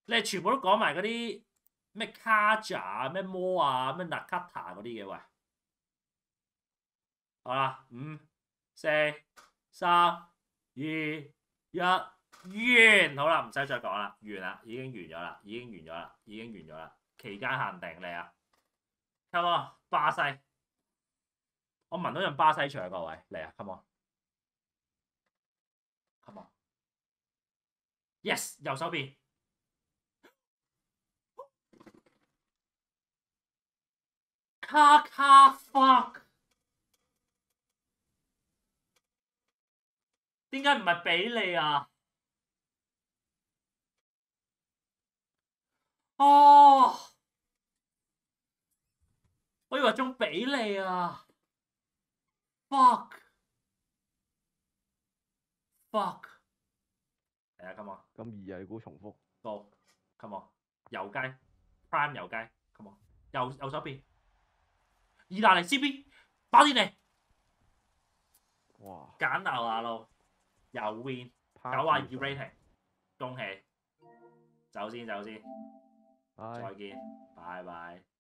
你係全部都講埋嗰啲咩卡扎、咩摩啊、咩納卡塔嗰啲嘅喂。好啦，5、4、3、2、1，完。好啦，唔使再講啦，完啦，已經完咗啦，已經完咗啦，已經完咗啦。期間限定嚟啊 ！Come on，巴西，我聞到陣巴西腸，各位嚟啊 ！Come on，Come on，Yes， 右手邊。卡卡 fuck， 點解唔係比利啊？哦，我以為中比利啊 ！fuck， 嚟啊 ！Come on， 咁易啊！你估重複？ Go，Come on， 油雞 Prime 油雞 ，Come on， 右手邊，意大利 CB， 打啲嚟， 哇！ 簡流下路，又 win， 92 rating， 恭喜，走先，再見，拜拜。